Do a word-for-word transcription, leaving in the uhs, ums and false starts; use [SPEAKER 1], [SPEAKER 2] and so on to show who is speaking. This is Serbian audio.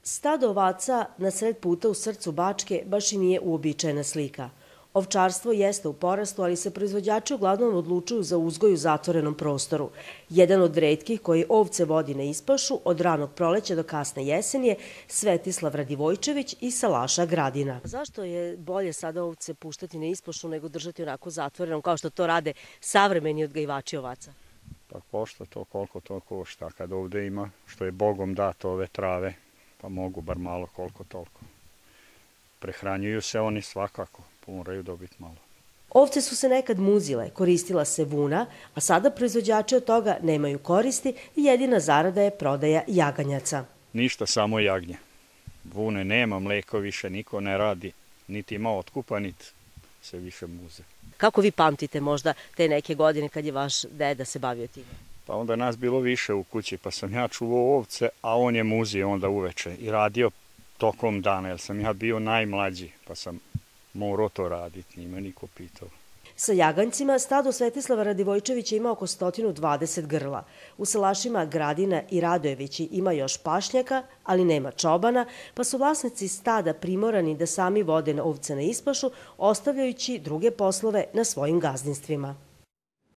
[SPEAKER 1] Stado ovaca na sred puta u srcu Bačke baš i nije uobičajena slika. Ovčarstvo jeste u porastu, ali se proizvođači uglavnom odlučuju za uzgoj u zatvorenom prostoru. Jedan od retkih koji ovce vodi na ispašu od ranog proleća do kasne jeseni je Svetislav Radivojčević iz Salaša Gradina. Zašto je bolje sada ovce puštati na ispašu nego držati onako zatvorenom kao što to rade savremeni odgajivači ovaca?
[SPEAKER 2] Pa pošto to koliko to košta, kad ovde ima što je Bogom dato ove trave, pa mogu bar malo koliko toliko. Prehranjuju se oni svakako, moraju dobiti malo.
[SPEAKER 1] Ovce su se nekad muzile, koristila se vuna, a sada proizvođači od toga nemaju koristi i jedina zarada je prodaja jaganjaca.
[SPEAKER 2] Ništa, samo jagnje. Vune nema, mleko više niko ne radi, niti ima otkupa, niti se više muze.
[SPEAKER 1] Kako vi pamtite možda te neke godine kad je vaš deda se bavio tim?
[SPEAKER 2] Pa onda je nas bilo više u kući, pa sam ja čuvao ovce, a on je muzio onda uveče i radio tokom dana, jer sam ja bio najmlađi, pa sam morao to raditi, nima niko pitao.
[SPEAKER 1] Sa jaganjcima stado Svetislava Radivojčevića ima oko sto dvadeset grla. U salašima Gradina i Radojevići ima još pašnjaka, ali nema čobana, pa su vlasnici stada primorani da sami vode ovce na ispašu, ostavljajući druge poslove na svojim gazdinstvima.